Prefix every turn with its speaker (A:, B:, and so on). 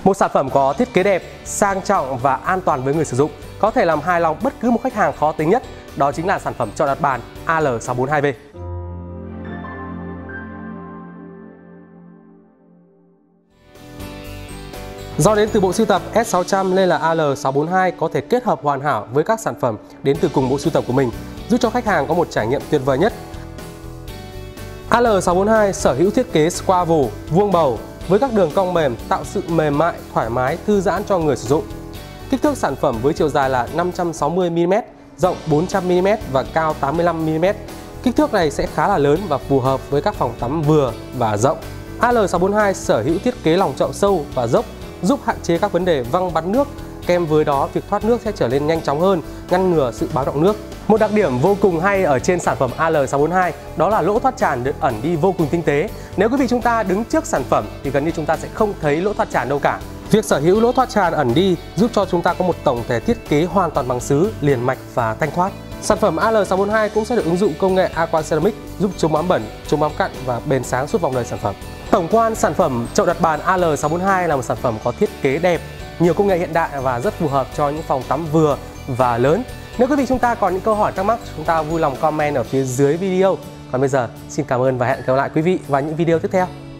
A: Một sản phẩm có thiết kế đẹp, sang trọng và an toàn với người sử dụng, có thể làm hài lòng bất cứ một khách hàng khó tính nhất, đó chính là sản phẩm chậu đặt bàn AL642V. Do đến từ bộ sưu tập S600 nên là AL642 có thể kết hợp hoàn hảo với các sản phẩm đến từ cùng bộ sưu tập của mình, giúp cho khách hàng có một trải nghiệm tuyệt vời nhất. AL642 sở hữu thiết kế square vuông bầu với các đường cong mềm tạo sự mềm mại, thoải mái, thư giãn cho người sử dụng. Kích thước sản phẩm với chiều dài là 560mm, rộng 400mm và cao 85mm. Kích thước này sẽ khá là lớn và phù hợp với các phòng tắm vừa và rộng. AL642 sở hữu thiết kế lòng chậu sâu và dốc, giúp hạn chế các vấn đề văng bắn nước, kèm với đó việc thoát nước sẽ trở nên nhanh chóng hơn, ngăn ngừa sự báo động nước. Một đặc điểm vô cùng hay ở trên sản phẩm AL642 đó là lỗ thoát tràn được ẩn đi vô cùng tinh tế. Nếu quý vị chúng ta đứng trước sản phẩm thì gần như chúng ta sẽ không thấy lỗ thoát tràn đâu cả. Việc sở hữu lỗ thoát tràn ẩn đi giúp cho chúng ta có một tổng thể thiết kế hoàn toàn bằng sứ, liền mạch và thanh thoát. Sản phẩm AL642 cũng sẽ được ứng dụng công nghệ Aqua Ceramic giúp chống bám bẩn, chống bám cặn và bền sáng suốt vòng đời sản phẩm. Tổng quan, sản phẩm chậu đặt bàn AL642 là một sản phẩm có thiết kế đẹp, nhiều công nghệ hiện đại và rất phù hợp cho những phòng tắm vừa và lớn. Nếu quý vị chúng ta còn những câu hỏi thắc mắc, chúng ta vui lòng comment ở phía dưới video. Còn bây giờ, xin cảm ơn và hẹn gặp lại quý vị vào những video tiếp theo.